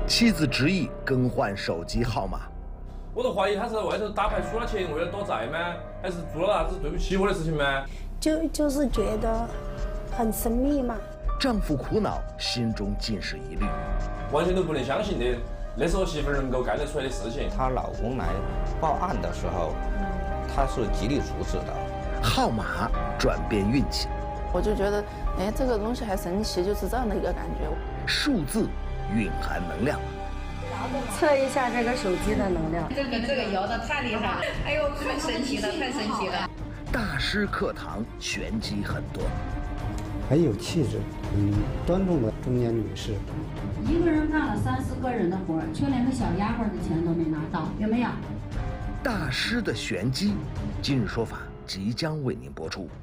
妻子执意更换手机号码， 我都怀疑他是在外头打牌输了钱，为了躲债吗？还是做了啥子对不起我的事情吗？ 就是觉得很神秘嘛。 丈夫苦恼，心中尽是疑虑， 完全都不能相信的，那是我媳妇儿能够干得出来的事情。 她老公来报案的时候，她是极力阻止的。 号码转变运气， 我就觉得，哎，这个东西还神奇，就是这样的一个感觉。 数字蕴含能量。 测一下这个手机的能量。 这个摇的太厉害了，哎呦，太神奇了，太神奇了。 大师课堂玄机很多， 很有气质，端重的中年女士。 一个人干了3、4个人的活，却连个小丫鬟的钱都没拿到，有没有？ 大师的玄机，今日说法即将为您播出。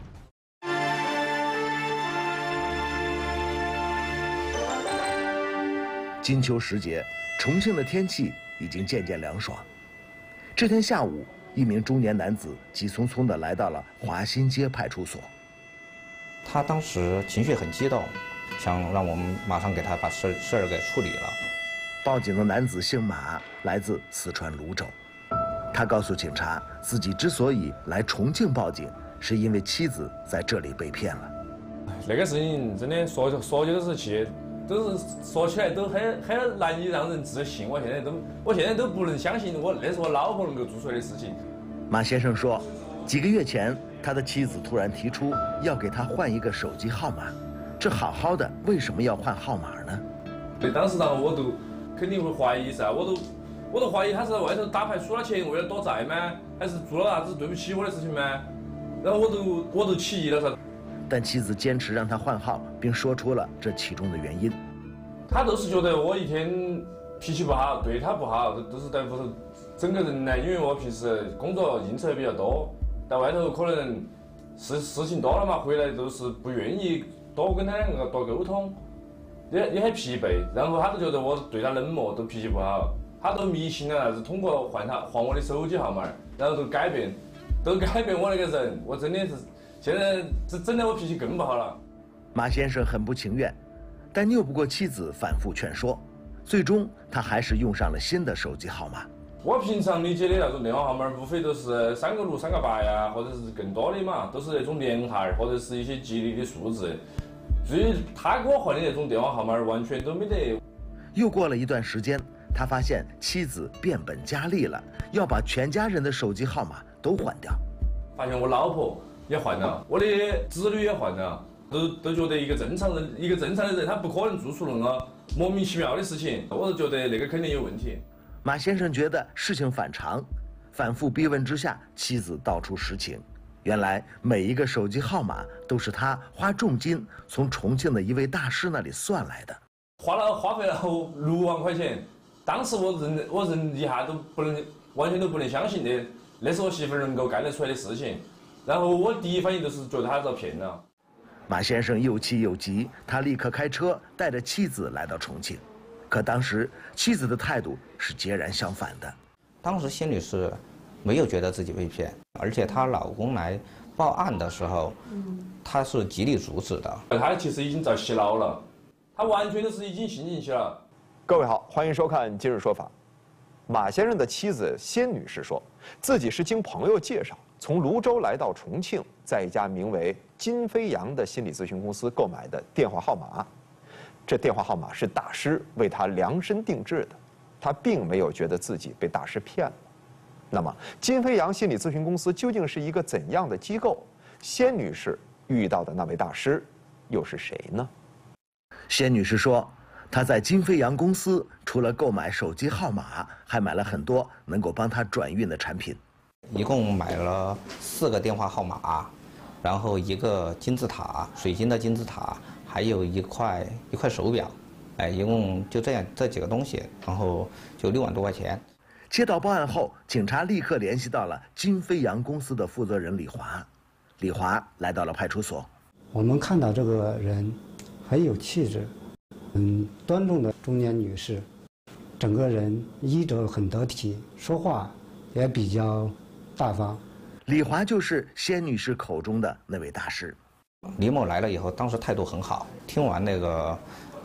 金秋时节，重庆的天气已经渐渐凉爽。这天下午，一名中年男子急匆匆地来到了华新街派出所。 他当时情绪很激动，想让我们马上给他把事儿给处理了。 报警的男子姓马，来自四川泸州。他告诉警察，自己之所以来重庆报警，是因为妻子在这里被骗了。 那个事情真的说起都是气，都是说起来都很难以让人置信。我现在都不能相信那是我老婆能够做出来的事情。 马先生说，几个月前，他的妻子突然提出要给他换一个手机号码，这好好的为什么要换号码呢？ 对，当时我都肯定会怀疑噻，我都怀疑他是在外头打牌输了钱，为了躲债吗？还是做了啥子对不起我的事情吗？然后我都起疑了噻。 但妻子坚持让他换号，并说出了这其中的原因。 他都是觉得我一天脾气不好，对他不好，都是在屋头整个人呢，因为我平时工作应酬也比较多，在外头可能事情多了嘛，回来都是不愿意多跟他两个多沟通，也很疲惫。然后他都觉得我对他冷漠，都脾气不好，他都迷信了啥子，通过换我的手机号码，然后都改变我那个人。我真的是现在整得我脾气更不好了。 马先生很不情愿，但拗不过妻子反复劝说，最终他还是用上了新的手机号码。 我平常理解的那种电话号码，无非都是3个6、3个8呀，或者是更多的嘛，都是那种连号或者是一些吉利的数字。至于他给我换的那种电话号码，完全都没得。 又过了一段时间，他发现妻子变本加厉了，要把全家人的手机号码都换掉。 发现我老婆也换了，我的子女也换了，都觉得一个正常的人，他不可能做出那个莫名其妙的事情。我就觉得那个肯定有问题。 马先生觉得事情反常，反复逼问之下，妻子道出实情。原来每一个手机号码都是他花重金从重庆的一位大师那里算来的， 花费了6万块钱。当时我人一下都不能，完全都不能相信的，那是我媳妇儿能够干得出来的事情。然后我第一反应就是觉得他是要骗了。 马先生又气又急，他立刻开车带着妻子来到重庆。可当时妻子的态度是截然相反的。 当时谢女士没有觉得自己被骗，而且她老公来报案的时候，她是极力阻止的。 他其实已经在洗脑了，他完全都是已经陷进去了。 各位好，欢迎收看《今日说法》。马先生的妻子仙女士说，自己是经朋友介绍，从泸州来到重庆，在一家名为金飞扬的心理咨询公司购买的电话号码。这电话号码是大师为他量身定制的，他并没有觉得自己被大师骗了。那么，金飞扬心理咨询公司究竟是一个怎样的机构？仙女士遇到的那位大师又是谁呢？ 仙女士说，她在金飞扬公司除了购买手机号码，还买了很多能够帮她转运的产品。 一共买了4个电话号码，然后一个金字塔，水晶的金字塔，还有一块手表，一共就这几个东西，然后就6万多块钱。 接到报案后，警察立刻联系到了金飞扬公司的负责人李华。李华来到了派出所。 我们看到这个人很有气质，端重的中年女士，整个人衣着很得体，说话也比较大方。 李华就是仙女士口中的那位大师。 李某来了以后，当时态度很好，听完那个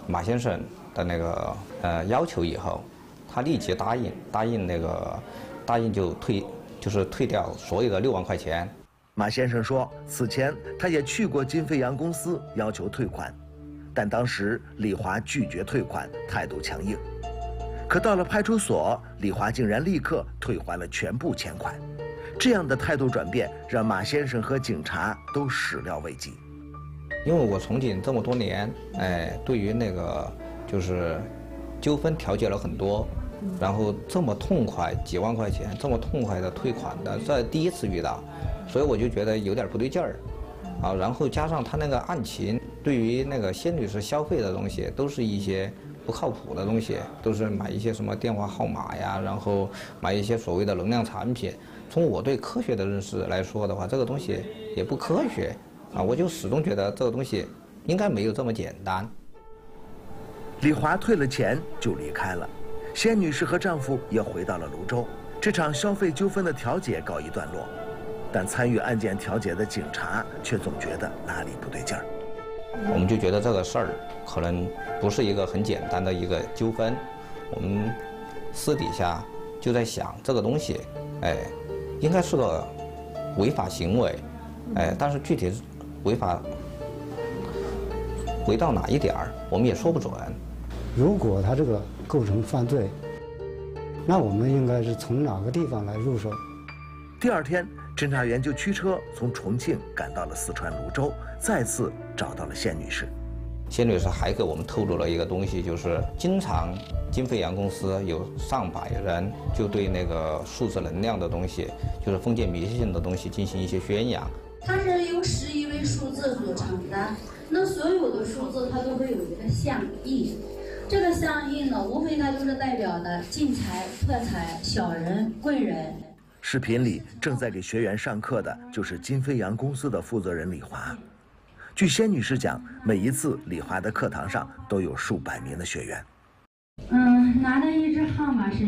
马先生的那个要求以后，他立即答应就退掉所有的6万块钱。 马先生说，此前他也去过金飞扬公司要求退款，但当时李华拒绝退款，态度强硬。可到了派出所，李华竟然立刻退还了全部钱款。这样的态度转变让马先生和警察都始料未及。 因为我从警这么多年，对于那个就是纠纷调解了很多，然后这么痛快几万块钱这么痛快的退款的，这第一次遇到，所以我就觉得有点不对劲儿，啊，然后加上他那个案情，对于那个谢女士消费的东西都是一些不靠谱的东西，都是买一些什么电话号码呀，然后买一些所谓的能量产品。从我对科学的认识来说的话，这个东西也不科学，啊，我就始终觉得这个东西应该没有这么简单。 李华退了钱就离开了，谢女士和丈夫也回到了泸州。这场消费纠纷的调解告一段落，但参与案件调解的警察却总觉得哪里不对劲儿。 我们就觉得这个事儿可能不是一个很简单的一个纠纷，我们私底下就在想这个东西，应该是个违法行为，但是具体违到哪一点儿，我们也说不准。 如果他这个构成犯罪，那我们应该是从哪个地方来入手？ 第二天，侦查员就驱车从重庆赶到了四川泸州，再次找到了谢女士。 谢女士还给我们透露了一个东西，就是经常金飞扬公司有上百人就对那个数字能量的东西，就是封建迷信的东西进行一些宣扬。 它是由11位数字组成的，那所有的数字它都会有一个象意，这个象意呢，无非它就是代表的进财、破财、小人、贵人。 视频里正在给学员上课的就是金飞扬公司的负责人李华。据谢女士讲，每一次李华的课堂上都有数百名的学员。 拿的一支号码是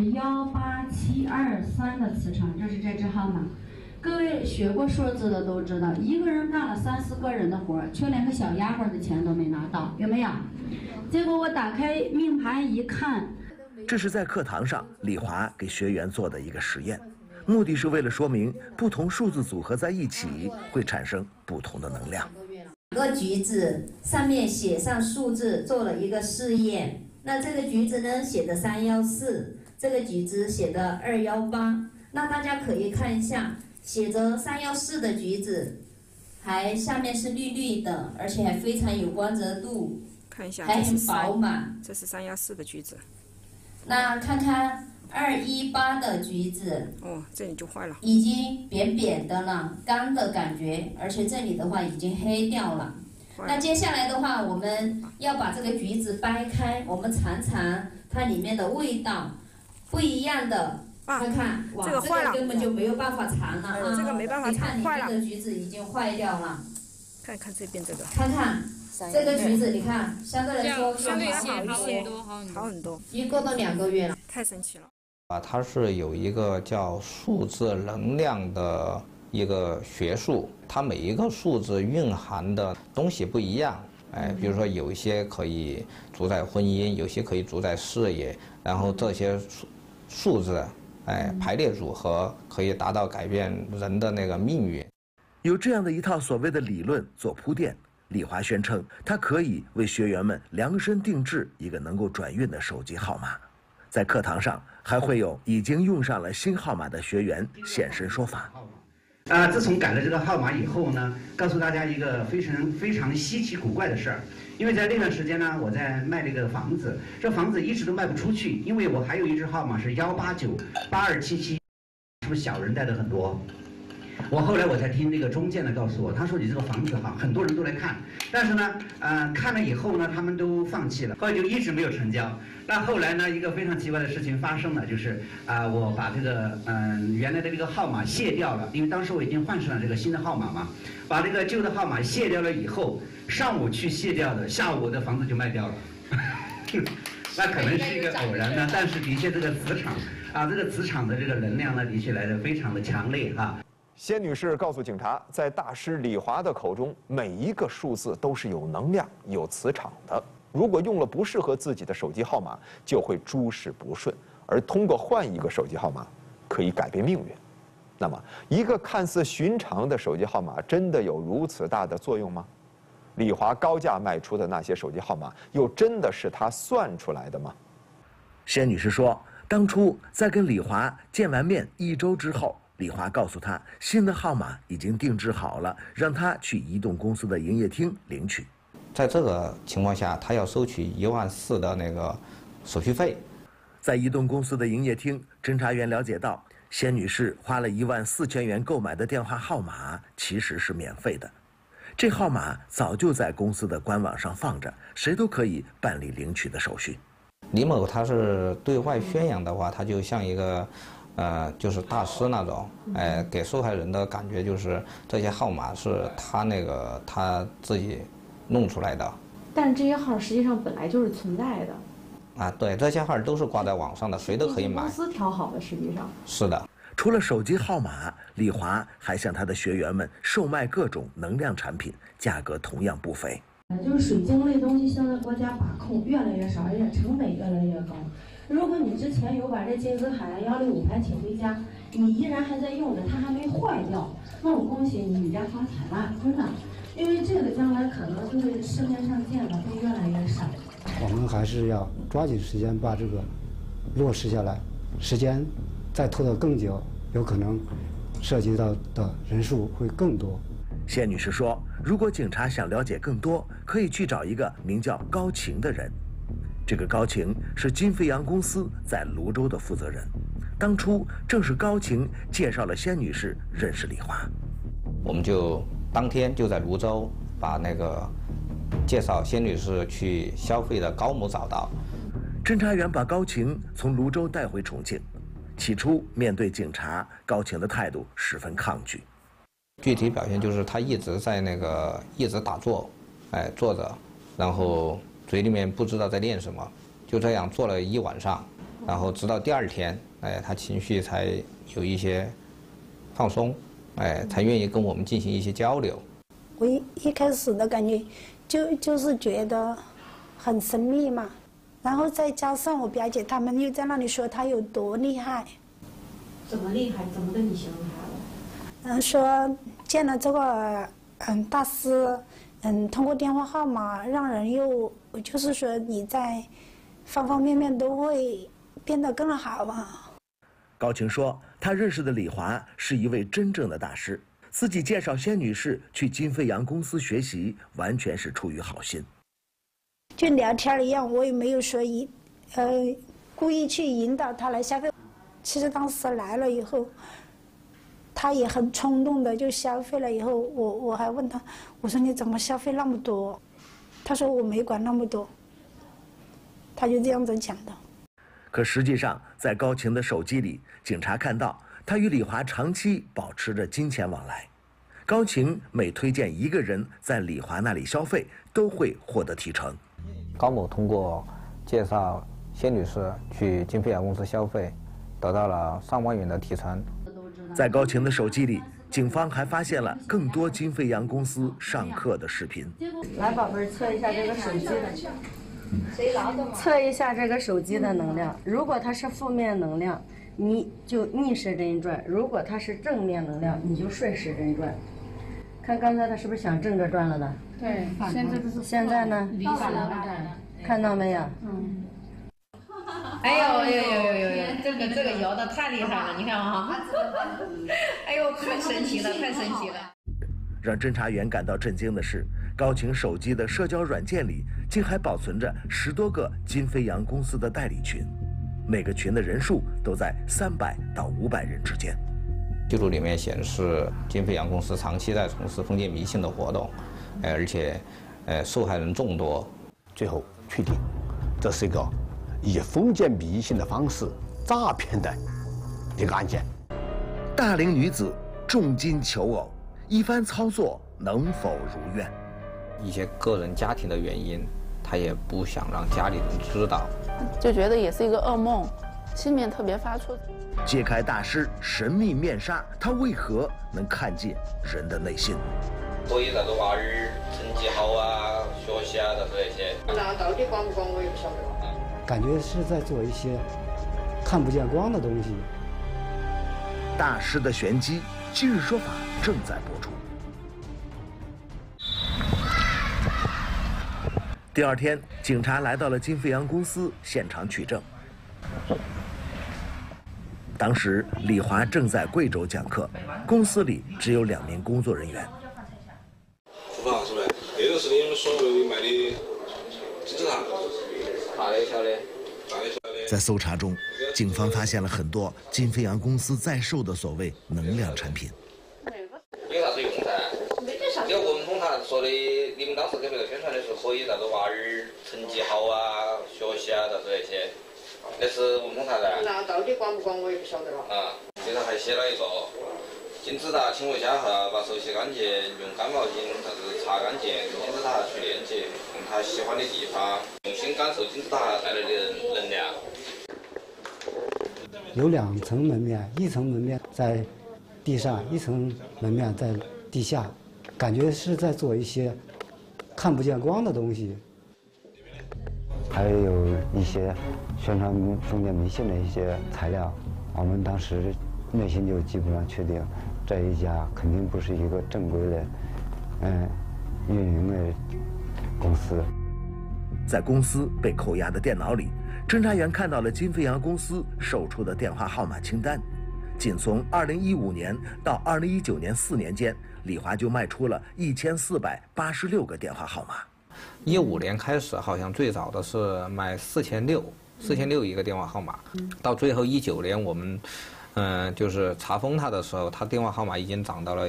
18723的磁场，这是这支号码。各位学过数字的都知道，一个人干了3、4个人的活，却连个小丫鬟的钱都没拿到，有没有？结果我打开命盘一看， 这是在课堂上李华给学员做的一个实验，目的是为了说明不同数字组合在一起会产生不同的能量。 一个橘子上面写上数字，做了一个试验。那这个橘子呢写的314，这个橘子写的218。那大家可以看一下，写着314的橘子，还下面是绿绿的，而且还非常有光泽度， 看一下， 还很饱满。 这是314的橘子。 那看看218的橘子， 这里就坏了， 已经扁扁的了，干的感觉，而且这里的话已经黑掉了。那接下来的话，我们要把这个橘子掰开，我们尝尝它里面的味道，不一样的。看看，哇，这个根本就没有办法尝了啊！ 这个没办法尝，坏了。 你看里面的橘子已经坏掉了。 看看这边这个。 看看这个橘子，你看，相对来说相对好一些， 好很多。 已经过了2个月了。 太神奇了。 它是有一个叫数字能量的一个学术，它每一个数字蕴含的东西不一样。比如说有一些可以主宰婚姻，有些可以主宰事业，然后这些数字。排列组合可以达到改变人的那个命运。 有这样的一套所谓的理论做铺垫，李华宣称他可以为学员们量身定制一个能够转运的手机号码。在课堂上还会有已经用上了新号码的学员现身说法。 自从改了这个号码以后呢，告诉大家一个非常稀奇古怪的事儿。因为在那段时间呢，我在卖这个房子，这房子一直都卖不出去，因为我还有一支号码是1898277，是不是小人带的很多？后来我才听那个中介呢告诉我，他说你这个房子哈，很多人都来看，但是呢，看了以后呢，他们都放弃了，后来就一直没有成交。那后来呢，一个非常奇怪的事情发生了，就是我把这个原来的这个号码卸掉了，因为当时我已经换成了这个新的号码嘛，把这个旧的号码卸掉了以后，上午去卸掉的，下午的房子就卖掉了。那可能是一个偶然呢，但是的确这个磁场这个磁场的这个能量呢，的确来得非常的强烈哈。 谢女士告诉警察，在大师李华的口中，每一个数字都是有能量、有磁场的。 如果用了不适合自己的手机号码，就会诸事不顺，而通过换一个手机号码，可以改变命运。那么，一个看似寻常的手机号码，真的有如此大的作用吗？李华高价卖出的那些手机号码，又真的是他算出来的吗？ 谢女士说，当初在跟李华见完面1周之后，李华告诉她，新的号码已经定制好了，让她去移动公司的营业厅领取。 在这个情况下，他要收取14000的那个手续费。 在移动公司的营业厅，侦查员了解到，谢女士花了14000元购买的电话号码其实是免费的。这号码早就在公司的官网上放着，谁都可以办理领取的手续。 李某他是对外宣扬的话，他就像一个就是大师那种，给受害人的感觉就是这些号码是他自己弄出来的。 但这些号实际上本来就是存在的。 啊，对，这些号都是挂在网上的，谁都可以买。 公司调好的，实际上是的。 除了手机号码，李华还向他的学员们售卖各种能量产品，价格同样不菲。 就是水晶类东西，现在国家把控越来越少，而且成本越来越高。如果你之前有把这金字塔呀、165牌请回家，你依然还在用着，它还没坏掉，那我恭喜你，你家发财了，真的。因为这个将来可能就会市面上见的会越来越少。 我们还是要抓紧时间把这个落实下来，时间再拖得更久，有可能涉及到的人数会更多。 谢女士说，如果警察想了解更多，可以去找一个名叫高晴的人。这个高晴是金飞扬公司在泸州的负责人，当初正是高晴介绍了谢女士认识李华。 我们就当天就在泸州把那个介绍谢女士去消费的高某找到。 侦查员把高晴从泸州带回重庆，起初面对警察，高晴的态度十分抗拒。 具体表现就是他一直打坐，坐着，然后嘴里面不知道在念什么，就这样坐了1晚上，然后直到第2天，他情绪才有一些放松，才愿意跟我们进行一些交流。 我一开始的感觉就是觉得很神秘嘛，然后再加上我表姐他们又在那里说他有多厉害。 怎么厉害？怎么跟你形容他的？ 说见了这个大师，通过电话号码让人又就是说你在方方面面都会变得更好啊。 高晴说，她认识的李华是一位真正的大师，自己介绍谢女士去金飞扬公司学习，完全是出于好心。 就聊天一样，我也没有说故意去引导她来消费。其实当时来了以后，他也很冲动的就消费了。以后我还问他，我说你怎么消费那么多？他说我没管那么多。他就这样子讲的。 可实际上，在高晴的手机里，警察看到他与李华长期保持着金钱往来。高晴每推荐一个人在李华那里消费，都会获得提成。 高某通过介绍谢女士去金飞扬公司消费，得到了上万元的提成。 在高晴的手机里，警方还发现了更多金飞扬公司上课的视频。 来，宝贝儿，测一下这个手机的，测一下这个手机的能量。如果它是负面能量，你就逆时针转；如果它是正面能量，你就顺时针转。看刚才它是不是想正着转了的？ 对， 现在呢？看到没有？ 哎呦，这个摇的太厉害了，你看啊！哎呦，太神奇了，太神奇了！ 让侦查员感到震惊的是，高晴手机的社交软件里竟还保存着10多个金飞扬公司的代理群，每个群的人数都在300到500人之间。 记录里面显示，金飞扬公司长期在从事封建迷信的活动，而且受害人众多。 最后确定，这是一个以封建迷信的方式诈骗的一个案件。 大龄女子重金求偶，一番操作能否如愿？ 一些个人家庭的原因，他也不想让家里人知道， 就觉得也是一个噩梦，心里面特别发怵。 揭开大师神秘面纱，他为何能看见人的内心？ 所以这个娃儿成绩好啊，学习啊，这这些。那到底管不管我也不晓得了。 感觉是在做一些看不见光的东西。 大师的玄机，今日说法正在播出。第二天，警察来到了金飞扬公司现场取证。当时李华正在贵州讲课，公司里只有2名工作人员。 出发出来，这个是你们所谓的卖的金字塔， 大的小的。 在搜查中，警方发现了很多金飞扬公司在售的所谓能量产品。 有啥子用噻？这个文通他说的，你们当时给别个宣传的是可以啥子娃儿成绩好啊、学习啊啥子那些，那是文通啥的？那到底管不管我也不晓得了。啊，这上还写了一个金字塔亲为家哈，把手洗干净，用干毛巾啥子擦干净，跟金字塔去链接，用他喜欢的地方，用心感受金字塔带来的能量。 有2层门面，一层门面在地上，一层门面在地下，感觉是在做一些看不见光的东西。 还有一些宣传封建迷信的一些材料，我们当时内心就基本上确定，这一家肯定不是一个正规的运营的公司。 在公司被扣押的电脑里，侦查员看到了金飞扬公司售出的电话号码清单。仅从2015年到2019年4年间，李华就卖出了1486个电话号码。 15年开始，好像最早的是卖4600一个电话号码，到最后19年我们就是查封他的时候，他电话号码已经涨到了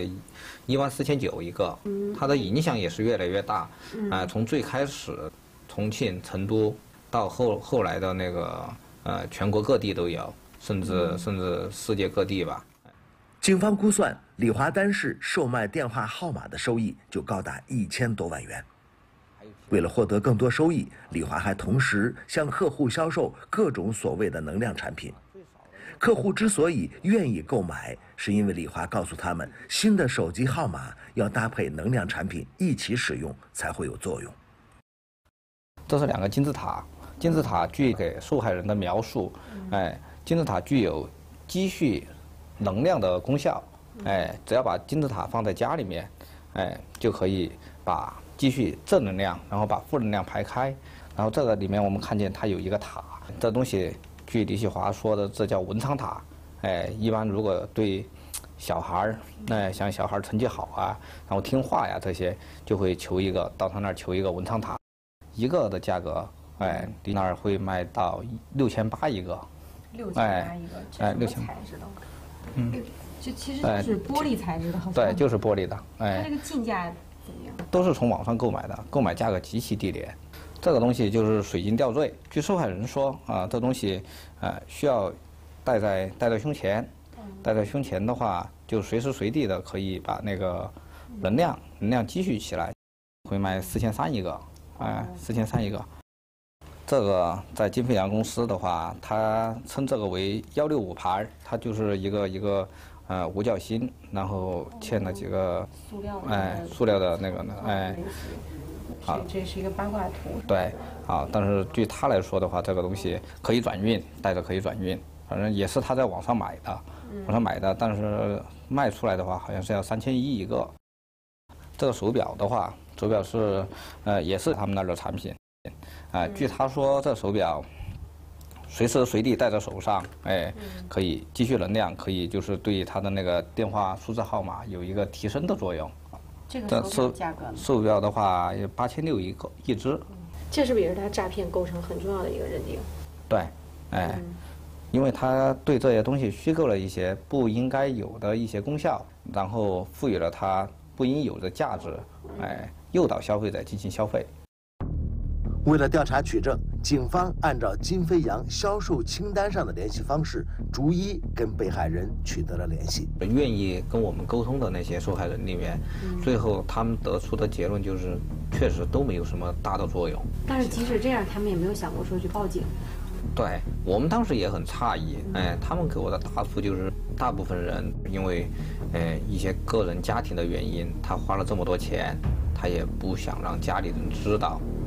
14900一个，他的影响也是越来越大。从最开始重庆、成都到后来的那个全国各地都有，甚至世界各地吧。 警方估算，李华单是售卖电话号码的收益就高达1000多万元。为了获得更多收益，李华还同时向客户销售各种所谓的能量产品。客户之所以愿意购买，是因为李华告诉他们，新的手机号码要搭配能量产品一起使用才会有作用。 这是2个金字塔，金字塔据给受害人的描述，金字塔具有积蓄能量的功效，只要把金字塔放在家里面，就可以把积蓄正能量，然后把负能量排开。然后这个里面我们看见它有一个塔，这东西据李旭华说的，这叫文昌塔。一般如果对小孩儿，像小孩成绩好啊，然后听话呀这些，就会到他那儿求一个文昌塔，一个的价格，你那儿会卖到6800一个。 6800一个，这是什么材质的？这其实就是玻璃材质的，好像。 对，就是玻璃的。 它这个进价怎么样？ 都是从网上购买的，购买价格极其低廉。这个东西就是水晶吊坠。据受害人说这东西需要戴在胸前，戴在胸前的话，就随时随地的可以把那个能量积蓄起来，会卖4300一个，4300一个。这个在金飞扬公司的话，它称这个为165牌，它就是一个五角星，然后嵌了几个塑料的那个这是一个八卦图。 对，但是据他来说的话，这个东西可以转运，带着可以转运，反正也是他在网上买的，但是卖出来的话好像是要3100一个。这个手表的话，手表是也是他们那儿的产品。据他说，这手表随时随地戴在手上，可以积蓄能量，可以就是对他的那个电话数字号码有一个提升的作用。 这个手表价格呢？ 手表的话8600一只。 这是不是也是他诈骗构成很重要的一个认定？ 对，因为他对这些东西虚构了一些不应该有的一些功效，然后赋予了它不应有的价值，诱导消费者进行消费。 为了调查取证，警方按照金飞扬销售清单上的联系方式，逐一跟被害人取得了联系。 愿意跟我们沟通的那些受害人里面，最后他们得出的结论就是，确实都没有什么大的作用。 但是即使这样，他们也没有想过说去报警。 对，我们当时也很诧异，他们给我的答复就是，大部分人因为一些个人家庭的原因，他花了这么多钱，他也不想让家里人知道。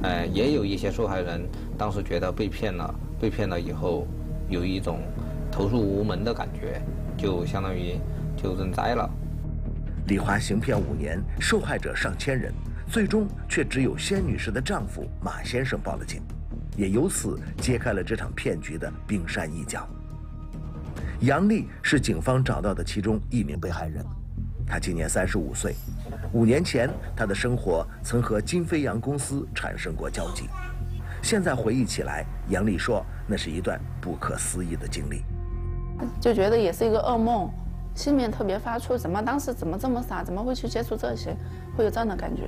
也有一些受害人当时觉得被骗了以后，有一种投诉无门的感觉，就相当于就认栽了。 李华行骗5年，受害者上千人，最终却只有仙女士的丈夫马先生报了警，也由此揭开了这场骗局的冰山一角。杨丽是警方找到的其中一名被害人，她今年35岁。5年前，她的生活曾和金飞扬公司产生过交集。现在回忆起来，杨丽说，那是一段不可思议的经历， 就觉得也是一个噩梦，心里面特别发怵，当时怎么这么傻，怎么会去接触这些，会有这样的感觉。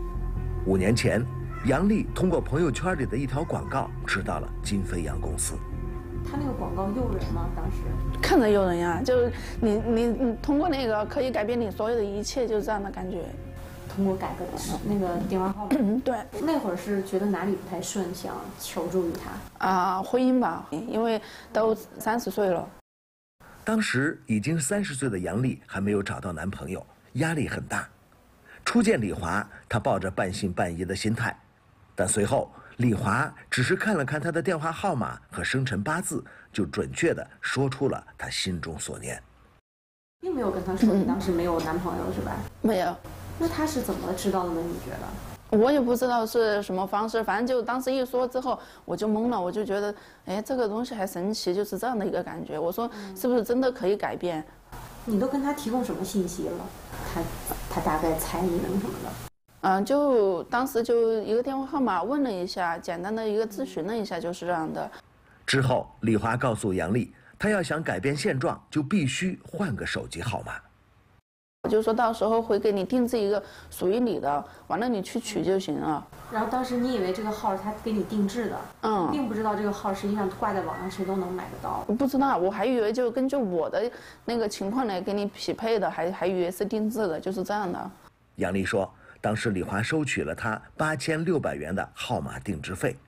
5年前，杨丽通过朋友圈里的一条广告知道了金飞扬公司。 他那个广告诱人吗？当时看着诱人呀，就是你通过那个可以改变你所有的一切，就是这样的感觉。 通过改个那个电话号码。 对。 那会儿是觉得哪里不太顺，想求助于他。 婚姻吧，因为都30岁了。 当时已经30岁的杨丽还没有找到男朋友，压力很大。初见李华，她抱着半信半疑的心态，但随后李华只是看了看她的电话号码和生辰八字，就准确地说出了她心中所念。 并没有跟他说你当时没有男朋友是吧？ 没有。 那他是怎么知道的呢？你觉得？ 我也不知道是什么方式，反正就当时一说之后，我就懵了，我就觉得，哎，这个东西还神奇，就是这样的一个感觉。我说，是不是真的可以改变？ 你都跟他提供什么信息了？他大概猜你能什么的？ 就当时就一个电话号码问了一下，简单的一个咨询了一下，就是这样的。 之后，李华告诉杨丽，她要想改变现状，就必须换个手机号码。 我就说到时候会给你定制一个属于你的，完了你去取就行了。 然后当时你以为这个号是他给你定制的，并不知道这个号实际上挂在网上谁都能买得到。 我不知道，我还以为就根据我的那个情况来给你匹配的，还以为是定制的，就是这样的。 杨丽说，当时李华收取了她8600元的号码定制费。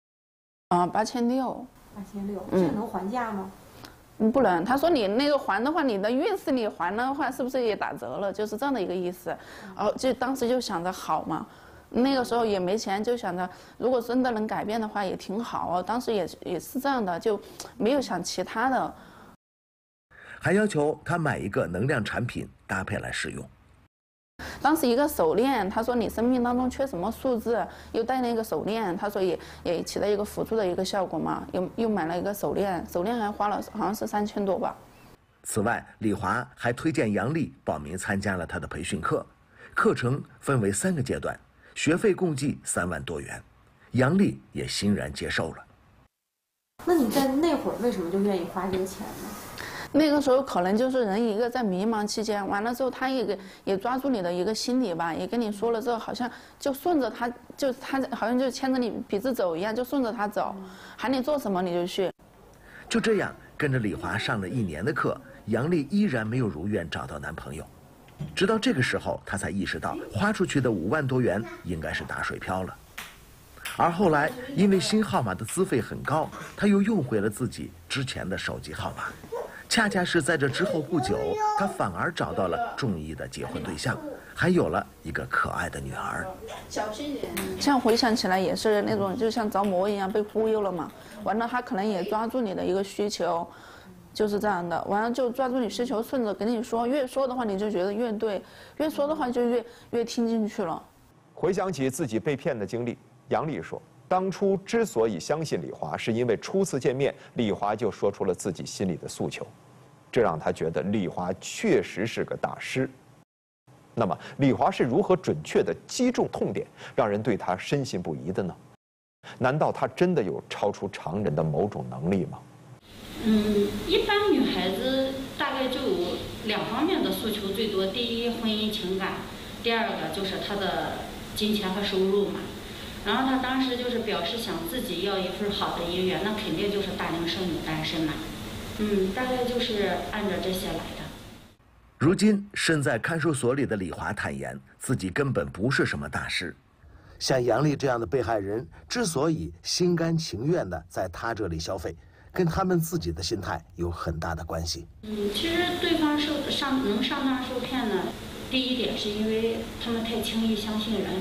8600， 这个能还价吗？ 不能，他说你那个还的话，你的运势你还的话，是不是也打折了？就是这样的一个意思。就当时就想着好嘛，那个时候也没钱，就想着如果真的能改变的话也挺好。当时也是这样的，就没有想其他的。 还要求他买一个能量产品搭配来使用。 当时一个手链，他说你生命当中缺什么数字，又戴那个手链，他说也起到一个辅助的一个效果嘛，又买了一个手链，手链还花了好像是3000多吧。 此外，李华还推荐杨丽报名参加了他的培训课，课程分为3个阶段，学费共计3万多元，杨丽也欣然接受了。 那你在那会儿为什么就愿意花这个钱呢？ 那个时候可能就是人一个在迷茫期间，完了之后他也抓住你的一个心理吧，也跟你说了之后，好像就顺着他，就他好像就牵着你鼻子走一样，就顺着他走，喊你做什么你就去。 就这样跟着李华上了1年的课，杨丽依然没有如愿找到男朋友。直到这个时候，她才意识到花出去的5万多元应该是打水漂了。而后来因为新号码的资费很高，她又用回了自己之前的手机号码。恰恰是在这之后不久，她反而找到了中意的结婚对象，还有了一个可爱的女儿。 小心点。这样回想起来也是那种就像着魔一样被忽悠了嘛。完了他可能也抓住你的一个需求，就是这样的。完了就抓住你需求，顺着跟你说，越说的话你就觉得越对，越说的话就越听进去了。 回想起自己被骗的经历，杨丽说，当初之所以相信李华，是因为初次见面，李华就说出了自己心里的诉求，这让他觉得李华确实是个大师。那么，李华是如何准确地击中痛点，让人对他深信不疑的呢？难道他真的有超出常人的某种能力吗？ 一般女孩子大概就有2方面的诉求最多：第一，婚姻情感；第二个就是她的金钱和收入嘛。然后他当时就是表示想自己要一份好的姻缘，那肯定就是大龄剩女单身嘛。大概就是按照这些来的。 如今身在看守所里的李华坦言，自己根本不是什么大师。像杨丽这样的被害人之所以心甘情愿地在他这里消费，跟他们自己的心态有很大的关系。 其实对方能上当受骗呢，第一点是因为他们太轻易相信人，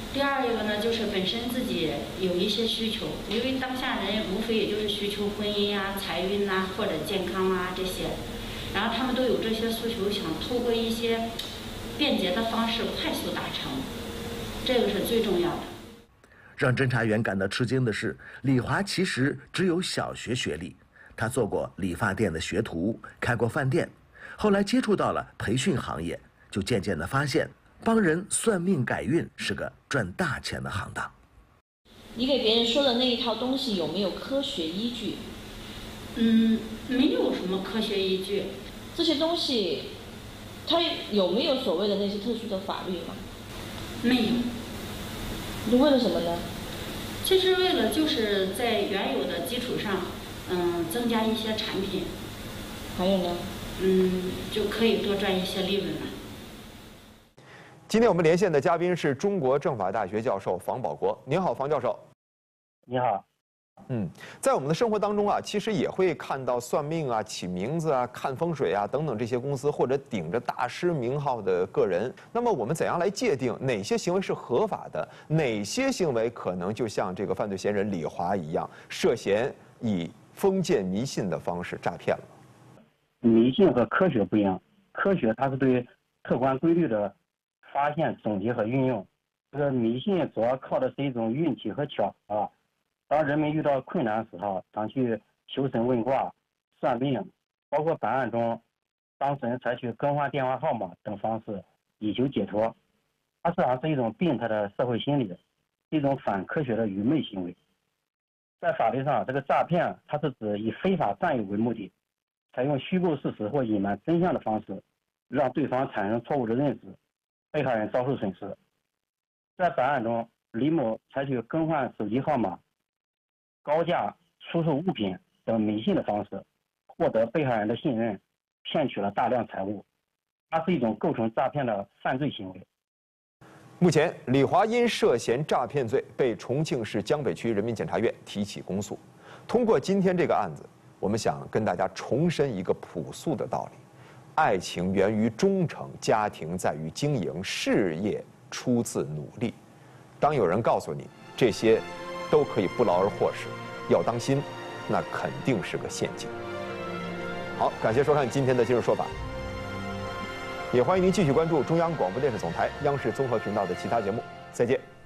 第二一个呢，就是本身自己有一些需求，因为当下人无非也就是需求婚姻啊、财运呐、或者健康啊这些，然后他们都有这些诉求，想透过一些便捷的方式快速达成，这个是最重要的。 让侦查员感到吃惊的是，李华其实只有小学学历，他做过理发店的学徒，开过饭店，后来接触到了培训行业，就渐渐地发现，帮人算命改运是个赚大钱的行当。 你给别人说的那一套东西有没有科学依据？ 没有什么科学依据。 这些东西，它有没有所谓的那些特殊的法律吗？ 没有。 你为了什么呢？ 其实为了就是在原有的基础上，增加一些产品。 还有呢？ 就可以多赚一些利润了。 今天我们连线的嘉宾是中国政法大学教授房保国。您好，房教授。 你好。 在我们的生活当中啊，其实也会看到算命啊、起名字啊、看风水啊等等这些公司，或者顶着大师名号的个人。那么我们怎样来界定哪些行为是合法的，哪些行为可能就像这个犯罪嫌疑人李华一样，涉嫌以封建迷信的方式诈骗了？ 迷信和科学不一样，科学它是对客观规律的发现、总结和运用。这个迷信主要靠的是一种运气和巧合。当人们遇到困难时候，常去求神问卦、算命，包括本案中，当事人采取更换电话号码等方式以求解脱。它实际上是一种病态的社会心理，一种反科学的愚昧行为。在法律上，这个诈骗它是指以非法占有为目的，采用虚构事实或隐瞒真相的方式，让对方产生错误的认识，被害人遭受损失。在本案中，李某采取更换手机号码、高价出售物品等迷信的方式，获得被害人的信任，骗取了大量财物。它是一种构成诈骗的犯罪行为。 目前，李华因涉嫌诈骗罪被重庆市江北区人民检察院提起公诉。通过今天这个案子，我们想跟大家重申一个朴素的道理：爱情源于忠诚，家庭在于经营，事业出自努力。当有人告诉你这些都可以不劳而获时，要当心，那肯定是个陷阱。好，感谢收看今天的今日说法，也欢迎您继续关注中央广播电视总台央视综合频道的其他节目。再见。